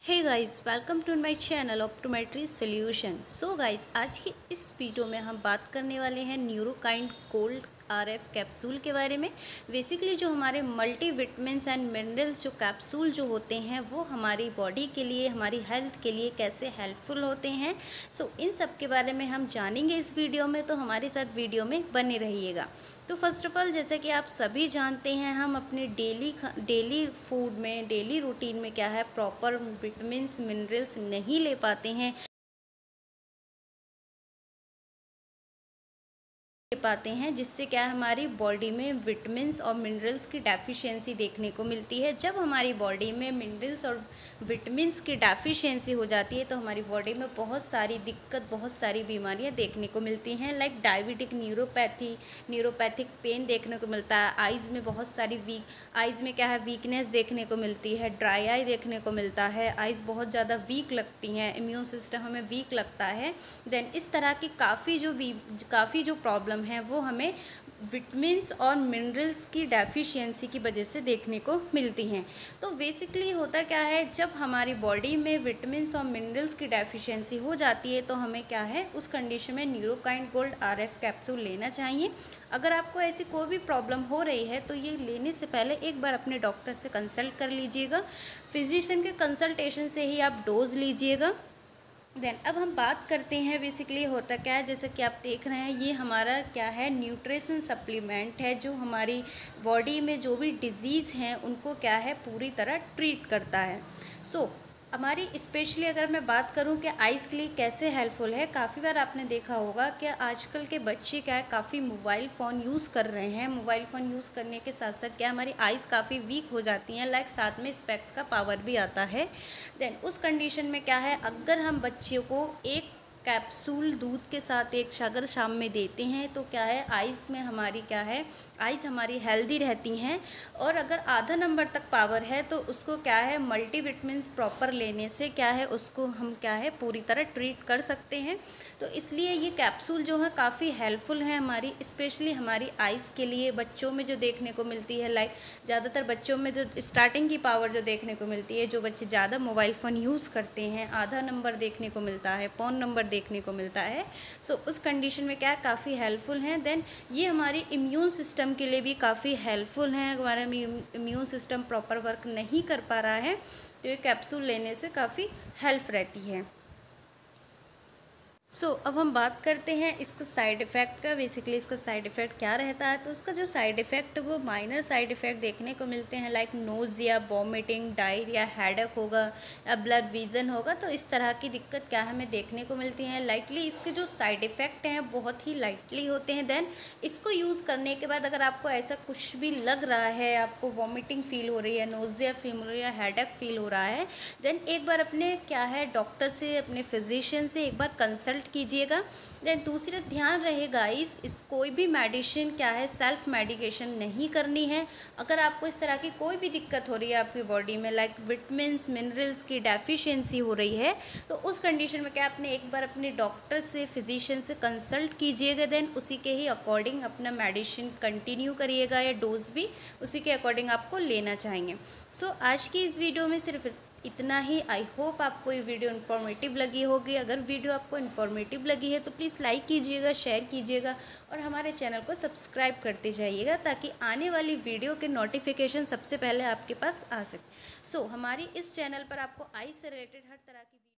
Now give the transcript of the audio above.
Hey guys, welcome to my channel optometry solution. So guys, आज की इस video में हम बात करने वाले हैं न्यूरोकाइंड गोल्ड आरएफ कैप्सूल के बारे में। बेसिकली जो हमारे मल्टी विटामिन्स एंड मिनरल्स जो कैप्सूल जो होते हैं वो हमारी बॉडी के लिए, हमारी हेल्थ के लिए कैसे हेल्पफुल होते हैं। सो इन सब के बारे में हम जानेंगे इस वीडियो में, तो हमारे साथ वीडियो में बने रहिएगा। तो फर्स्ट ऑफ ऑल, जैसे कि आप सभी जानते हैं, हम अपने डेली फूड में, डेली रूटीन में क्या है, प्रॉपर विटामिन्स मिनरल्स नहीं ले पाते हैं जिससे क्या है, हमारी बॉडी में विटामिन्स और मिनरल्स की डेफिशिएंसी देखने को मिलती है। जब हमारी बॉडी में मिनरल्स और विटामिन्स की डेफिशिएंसी हो जाती है तो हमारी बॉडी में बहुत सारी दिक्कत, बहुत सारी बीमारियां देखने को मिलती हैं। लाइक डायबिटिक न्यूरोपैथिक पेन देखने को मिलता है। आइज़ में बहुत सारी आइज़ में क्या है, वीकनेस देखने को मिलती है। ड्राई आई देखने को मिलता है। आइज़ बहुत ज़्यादा वीक लगती हैं। इम्यून सिस्टम हमें वीक लगता है। देन इस तरह की काफ़ी जो प्रॉब्लम है वो हमें विटामिन्स और मिनरल्स की डेफिशिएंसी की वजह से देखने को मिलती हैं। तो बेसिकली होता क्या है, जब हमारी बॉडी में विटामिन्स और मिनरल्स की डेफिशिएंसी हो जाती है तो हमें क्या है, उस कंडीशन में न्यूरोकाइंड गोल्ड आरएफ कैप्सूल लेना चाहिए। अगर आपको ऐसी कोई भी प्रॉब्लम हो रही है तो ये लेने से पहले एक बार अपने डॉक्टर से कंसल्ट कर लीजिएगा। फिजिशियन के कंसल्टेशन से ही आप डोज लीजिएगा। देन अब हम बात करते हैं बेसिकली होता क्या है। जैसे कि आप देख रहे हैं, ये हमारा क्या है, न्यूट्रिशन सप्लीमेंट है जो हमारी बॉडी में जो भी डिजीज़ हैं उनको क्या है, पूरी तरह ट्रीट करता है। सो हमारी स्पेशली अगर मैं बात करूं कि आइज़ के लिए कैसे हेल्पफुल है, काफ़ी बार आपने देखा होगा कि आजकल के बच्चे क्या है, काफ़ी मोबाइल फ़ोन यूज़ कर रहे हैं। मोबाइल फ़ोन यूज़ करने के साथ साथ क्या हमारी आइज़ काफ़ी वीक हो जाती हैं। लाइक साथ में स्पेक्स का पावर भी आता है। देन उस कंडीशन में क्या है, अगर हम बच्चियों को एक कैप्सूल दूध के साथ अगर शाम में देते हैं तो क्या है, आइज़ में हमारी क्या है, आइज़ हमारी हेल्दी रहती हैं। और अगर आधा नंबर तक पावर है तो उसको क्या है, मल्टीविटामिन्स प्रॉपर लेने से क्या है, उसको हम क्या है, पूरी तरह ट्रीट कर सकते हैं। तो इसलिए ये कैप्सूल जो है काफ़ी हेल्पफुल है हमारी, स्पेशली हमारी आइज़ के लिए। बच्चों में जो देखने को मिलती है, लाइक ज़्यादातर बच्चों में जो स्टार्टिंग की पावर जो देखने को मिलती है, जो बच्चे ज़्यादा मोबाइल फ़ोन यूज़ करते हैं, आधा नंबर देखने को मिलता है, पौन नंबर देखने को मिलता है। सो उस कंडीशन में क्या काफ़ी हेल्पफुल हैं। देन ये हमारे इम्यून सिस्टम के लिए भी काफ़ी हेल्पफुल हैं। हमारा इम्यून सिस्टम प्रॉपर वर्क नहीं कर पा रहा है तो ये कैप्सूल लेने से काफ़ी हेल्प रहती है। अब हम बात करते हैं इसका साइड इफ़ेक्ट का। बेसिकली इसका साइड इफ़ेक्ट क्या रहता है, तो उसका जो साइड इफ़ेक्ट वो माइनर साइड इफ़ेक्ट देखने को मिलते हैं। Like nausea, vomiting, diarrhoea, headache होगा या ब्लर विज़न होगा। तो इस तरह की दिक्कत क्या हमें देखने को मिलती है। लाइटली इसके जो साइड इफ़ेक्ट हैं बहुत ही लाइटली होते हैं। देन इसको यूज़ करने के बाद अगर आपको ऐसा कुछ भी लग रहा है, आपको वॉमिटिंग फ़ील हो रही है, नोज़िया फील हो रही है, हेडेक फ़ील हो रहा है, देन एक बार अपने क्या है, डॉक्टर से, अपने फिजिशियन से एक बार कंसल्ट कीजिएगा। देन दूसरा ध्यान रहेगा, इस कोई भी मेडिसिन क्या है, सेल्फ मेडिकेशन नहीं करनी है। अगर आपको इस तरह की कोई भी दिक्कत हो रही है आपकी बॉडी में, लाइक विटामिन्स मिनरल्स की डेफिशिएंसी हो रही है, तो उस कंडीशन में क्या आपने एक बार अपने डॉक्टर से, फिजिशियन से कंसल्ट कीजिएगा। देन उसी के ही अकॉर्डिंग अपना मेडिसिन कंटिन्यू करिएगा या डोज भी उसी के अकॉर्डिंग आपको लेना चाहेंगे। आज की इस वीडियो में सिर्फ इतना ही। आई होप आपको ये वीडियो इन्फॉर्मेटिव लगी होगी। अगर वीडियो आपको इन्फॉर्मेटिव लगी है तो प्लीज़ लाइक कीजिएगा, शेयर कीजिएगा और हमारे चैनल को सब्सक्राइब करते जाइएगा ताकि आने वाली वीडियो के नोटिफिकेशन सबसे पहले आपके पास आ सके। हमारी इस चैनल पर आपको आई से रिलेटेड हर तरह की